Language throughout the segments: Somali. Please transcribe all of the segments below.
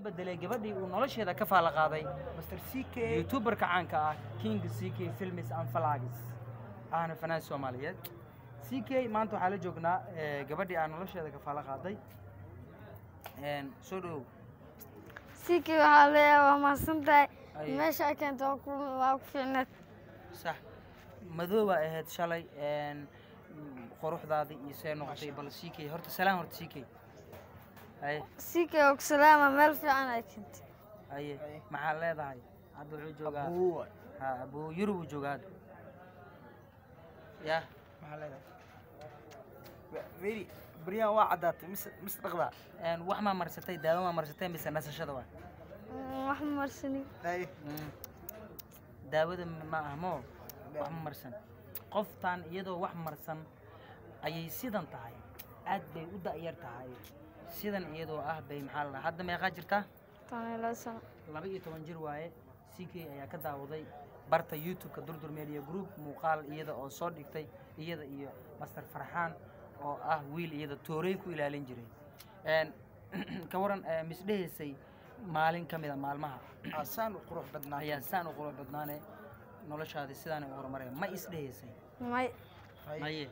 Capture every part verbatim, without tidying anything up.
bedelay gabadhii uu nolosheeda ka faala qaaday master ck youtuberka caanka ah king ck films and flags ahna fanaan Soomaaliyeed ck maanta waxaa la joognaa gabadhii aan nolosheeda ka faala qaaday een soo dhow ck waxaa leeyahay ma santahay meesha ay keento waa ku fiicnad صح madooba ahayd shalay een quruxdaadii iyo soo noqotay bal ck horta salaam horta ck ay ck oo salaama meel fiican ay keento ay maxaa leedahay hadda wuxuu joogaa abuu ha abuu yurub joogaa ya maxaa leedahay very بريان واحد هات مس مس رغبة. إن وحما مرستي داوما مرستي بس الناس شدوا. وحما مرسني. أي. داود ما همو وحما مرسن. قفتان يدو وحما مرسن أي سيدان تاعي. أد بي ودا يرتاعي. سيدان يدو أه بي محل حد ما يغادرته. تاني لا سنة. لبي تونجر واي سيكي أيا كدا وضي برتا يوتيوب كدردر ميديا جروب مقال يدا أو صور دكتي يدا إياه مستر فرحان. oo ah wiil iyada toorey ku ilaalin jiray een ka waran misdheysay maalin kamida maalmaha asaan u qurux badnaa ayaa saan u qurux badnaane noloshaada sidaan u horumaray ma isdheysay may maye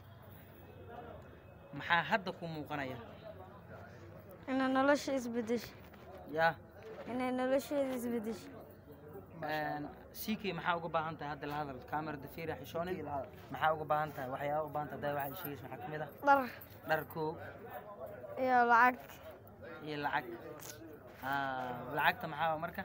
maxaa hadda ku muuqanaya in nolosha isbedesho ya in nolosheeda isbedesho een ck maxaa uga baahan tahay hadda la hadal kamarada fiira xishoonay maxaa uga baahan tahay waxyaabo u baahan tahay waxa sheegaysa maxaa kamid ah dhar dharku iyo lacag iyo lacag ah lacagta maxaa marka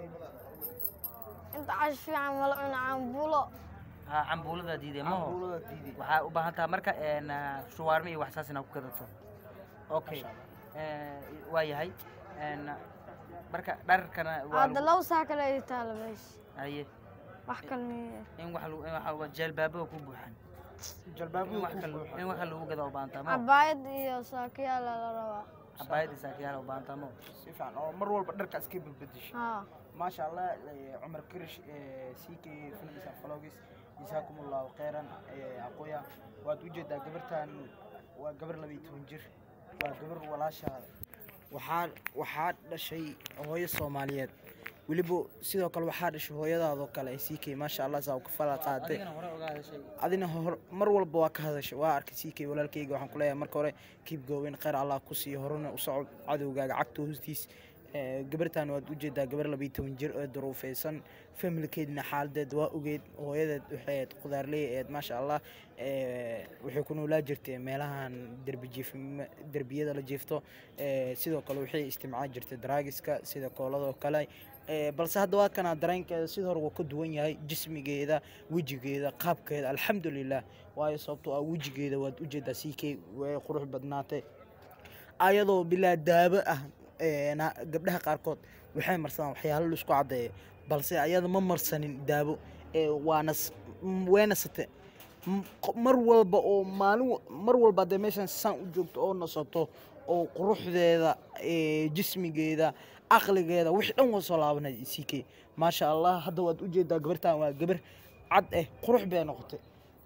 inta cash fiican wala cuna cambuulo ha cambuulada diiday ma ho cambuulada diiday waxaa u baahan tahay marka een shuwaarmi iyo wax saas inaad ku gadato okay ee waa yahay een marka dharkana waa hadda law saa kale ay taalo meesh aye wax kalmi in wax lagu in waxa jalbaabo ku buuxan jalbaabo wax kale in wax lagu gado u baahan tahay abaayad iyo saakiyaal la rabaa abaayad iyo saakiyaal u baahan tahay si fiican oo mar walba dharka iska bedbedesho ha ما شاء الله عمر كرش سيكي فيلمس فلوجس جزاكم الله خيرا أقويا وتوجد قبرتان وقبر لبي تونجر وقبر ولا شهر وحال وحال شيء هو الصوماليات ولبو سيدو كل وحال شو هو يدا ذو كلا سيكي ما شاء الله زاو كفلا قاعدة أدينا مر والبواك هذا شيء وارك سيكي ولا الكيجو وحن كلها مر كوري كيب جوين خير الله كوسي هرونا وصعد عدو جا عكتو هزتيس gabartan waad u jeedaa gabar laba iyo toban jir oo duruufeysan familkeedna xaaladeed waa ogeed hooyadeed waxay qudaarley eed ma sha Allah ee waxay ku noolaa jirtay meelahan darbi jiif darbiyada la jiifto ee sidoo kale waxay isticmaali jirtay draagiska sida koolada oo kale ee balse hadda waa kana dareenkeeda sidoo hore ka duwan yahay jismigeeda wajigeeda qaabkeeda alxamdulillah waayo sababtoo ah wajigeeda waad u jeedaa sikay way qurux badnaatay ayadoo bilaa daabo ah أنا قبلها قاركود وحين مرسان وحياه لسكو عدي بلس أيضا ما مرسانين دابو وانس وينست مرول بأو مالو مرول بعد مثلا سان وجبت أو نصتو أو قروح ذا جسمي جيدا عقل جيدا وحدهم وصلابنا سيكي ما شاء الله هذا واد وجد قبرتها وقبر عد إيه قروح بين نقطة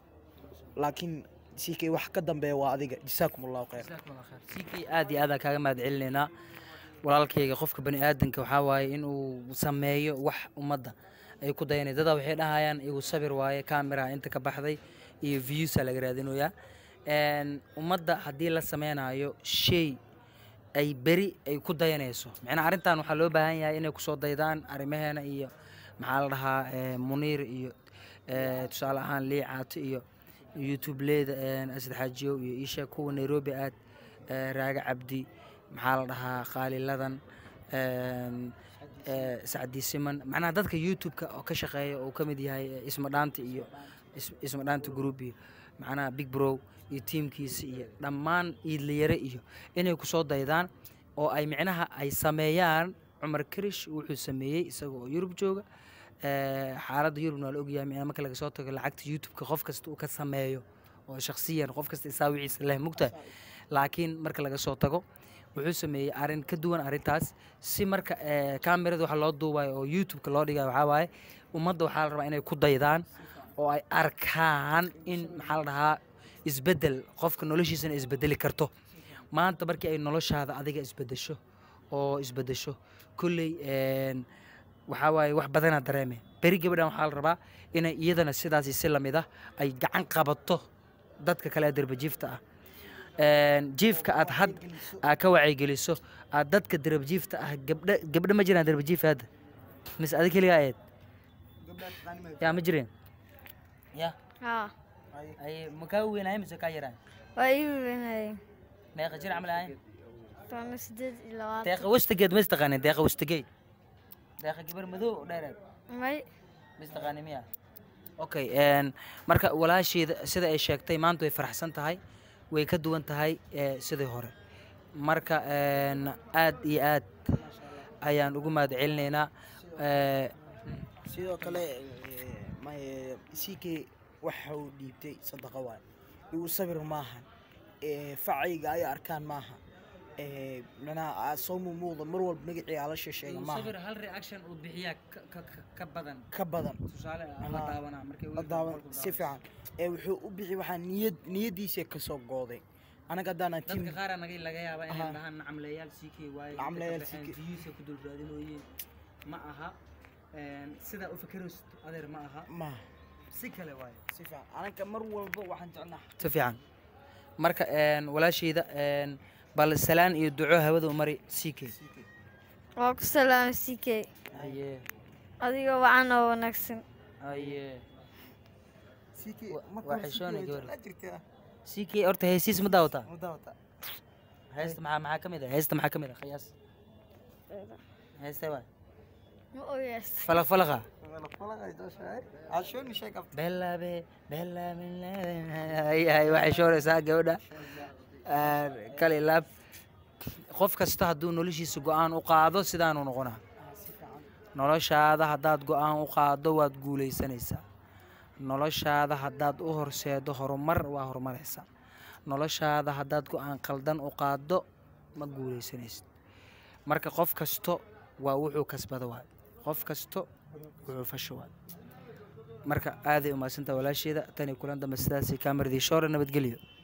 لكن سيكي wax ka dambeeya waa adiga jisaakum allah khayr jisaakum allah khayr siki aad iyo aad kaaga mahad celinayna walaalkayga qofka bani aadanka waxa waaye inuu sameeyo wax umada ay ku dayanay dad waxay dhahayaan igu sabir waaye camera inta ka baxday iyo views laga raadinaya een umada hadii la sameynayo shay ay bari ay ku dayanayso macna arintan waxa loo baahan yahay inay ku soo daydaan arimaheena iyo maxaa la dhahaa Muniir iyo tusaale ahaan liicaato iyo YouTube leeda een asad xajiyo iyo isha kuwa Nairobi aad raaga cabdi maxaa la dhahaa qaaliladan een saadi siman macna dadka YouTube-ka oo ka shaqeeya oo kamid yahay isma dhaanta iyo isma dhaanta group iyo macna Big Bro iyo teamkiisa iyo dhammaan iidliyare iyo inay ku soo daydaan oo ay micnaha ay sameeyaan Umar Karish wuxuu sameeyay isagoo Yurub jooga xaaladda Yurub waa la ogyahay in marka laga soo tago lacagta YouTube-ka qof kasta uu ka sameeyo oo shakhsiyan qof kasta isaawiciisa leh mugta laakiin marka laga soo tago wuxuu sameeyay arin ka duwan arintaas si marka kaamirada waxa loo duubayo oo YouTube-ka loo dhigayo waxa waaye ummadda waxa la rabaa inay ku daydaan oo ay arkaan in maxaa la dhahaa isbedel qofka noloshiisana isbedeli karto maanta markii ay noloshaada adiga isbedesho oo isbedesho kulley een waxaa waaye wax badanaa dareeme beri gabadhan waxaa la rabaa inay iyadana sidaasi si lamid ah ay gacan qabato dadka kale ee darbajiifta ah een jiifka aad had aad ka wacyigeliso aad dadka darbajiifta ah gabdha gabdha ma jiraan darbajiif hadda mis adig keligaa eed gabdhaha taqaani ma yaa ma jireen ya haa ay ma kaa weynahay mise kaa yaraan waa ii weynayeen meeqa jir camal ahayn toban sideed iyo labaatan deeqa wastageed ma istaqaanin deeqa wastageed deeqa gabar madow oo dheereed may ma istaqaanin miya okay een marka walaasheeda sida ay sheegtay maanta way faraxsan tahay way ka duwan tahay ee sidii hore marka een aad iyo aad ayaan ugu mahad celinaynaa ee sidoo kale ck waxa uu dhiibtay sadaqa waay igu sabir maahan facayga ay arkaan maaha manaha soo muuqda mar walba magacii ala sheega maaha sabir hal reaction uu bixiyaa ka badan ka badan tusaale la daawanaa markay la daawan si fiican ee wuxuu u bixi waxaa niyad niyadiisa ka soo gooday anaga hadaan team dadka qaar anaga laga yaabaa inay dhahaan nacamleeyaal ck waaye Nacamleeyaal CK. views ku dul raadinooyeen ma aha een sida u fikiraysto adeer ma aha ma si kale waaye si fiican anaga mar walba waxaan jecnaa si fiican marka een walaashayda een bal salaan iyo duco hawada u mari ck waa ku salaamay ck aye adiga wacan oo wanaagsan aye ck Wa- waa xishoonay gabadha. jirtaa ck horta heesiis ma daawataa mudawata heesta maxaa maxaa ka mid ah heesta maxaa ka mid ah qiyaas heesta waa ma ogaas falaq falaqa wala falaqay dooshay ashooni sheeg afta belabe belabe ay ay waxay shooraysaa gabadha Een, kale laab qof kasta hadduu noloshiisa go'aan u qaado sidaanuu noqonaa si fiican noloshaada haddaad go'aan u qaado waad guulaysanaysaa noloshaada haddaad u horseedo horumar waa horumaraysaa noloshaada haddaad go'aan qaldan u qaado ma guulaysanaysid marka qof kasto waa wuxuu kasbado waay qof kasto wuxuu fasho waay marka aaday umaadsanta walaasheeda tani kulan dambe sidaasay kaamardi shoore nabadgelyo